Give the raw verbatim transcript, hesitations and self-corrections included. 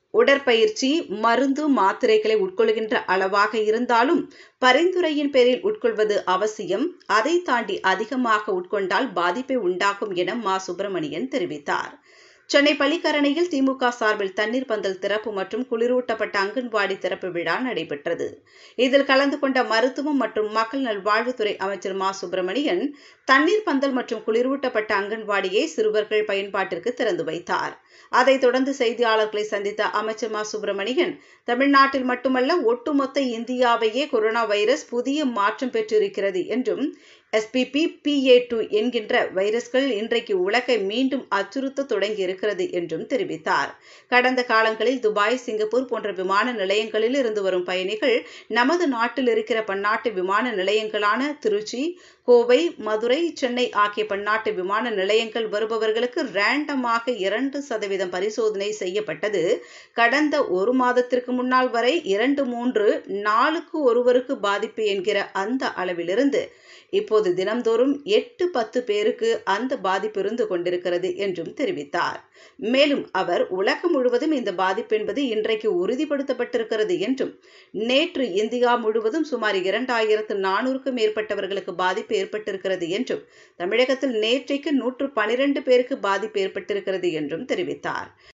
உடற்பயிற்சி மருந்து மாத்திரைகளை உட்கொள்கின்ற அளவாக இருந்தாலும் பரிந்துரையின் பேரில் உட்கொள்வது அவசியம். அதை தாண்டி அதிகமாக உட்கொண்டால் பாதிப்பை உண்டாக்கும் என மா சுப்பிரமணியன் தெரிவித்தார். சென்னை பள்ளிக்கரணையில் திமுக சார்பில் தண்ணீர் பந்தல் திறப்பு மற்றும் குளிரூட்டப்பட்ட அங்கன்வாடி திறப்பு விழா நடைபெற்றது. இதில் கலந்து கொண்ட மருத்துவம் மற்றும் மக்கள் நல்வாழ்வுத்துறை அமைச்சர் மா சுப்பிரமணியன் தண்ணீர் பந்தல் மற்றும் குளிரூட்டப்பட்ட அங்கன்வாடியை சிறுவர்கள் பயன்பாட்டிற்கு திறந்து வைத்தார். அதைத் தொடர்ந்து செய்தியாளர்களை சந்தித்த அமைச்சர் மா சுப்பிரமணியன், தமிழ்நாட்டில் மட்டுமல்ல ஒட்டுமொத்த இந்தியாவையே கொரோனா வைரஸ் புதிய மாற்றம் பெற்றிருக்கிறது என்றும் S P P P A two என்கின்ற வைரஸ்கள் இன்றைக்கு உலகை மீண்டும் அச்சுறுத்த தொடங்கி இருக்கிறது என்றும் தெரிவித்தார். கடந்த காலங்களில் துபாய், சிங்கப்பூர் போன்ற விமான நிலையங்களில் இருந்து வரும் பயணிகள் நமது நாட்டில் இருக்கிற பன்னாட்டு விமான நிலையங்களான திருச்சி, கோவை, மதுரை, சென்னை ஆகிய பன்னாட்டு விமான நிலையங்கள் வருபவர்களுக்கு ரேண்டமாக இரண்டு சதவீதம் பரிசோதனை செய்யப்பட்டது. கடந்த ஒரு மாதத்திற்கு முன்னால் வரை இரண்டு மூன்று நாளுக்கு ஒருவருக்கு பாதிப்பு என்கிற அந்த அளவிலிருந்து இப்போது தினம்தோறும் எட்டு பத்து பேருக்கு அந்த பாதிப்பு இருந்து கொண்டிருக்கிறது என்றும் தெரிவித்தார். மேலும் அவர் உலகம் முழுவதும் இந்த பாதிப்பு என்பது இன்றைக்கு உறுதிப்படுத்தப்பட்டிருக்கிறது என்றும், நேற்று இந்தியா முழுவதும் சுமார் இரண்டாயிரத்து நானூறுக்கும் மேற்பட்டவர்களுக்கு பாதிப்பு ஏற்பட்டிருக்கிறது என்றும், தமிழகத்தில் நேற்றைக்கு நூற்று பனிரெண்டு பேருக்கு பாதிப்பு ஏற்பட்டிருக்கிறது என்றும் தெரிவித்தார்.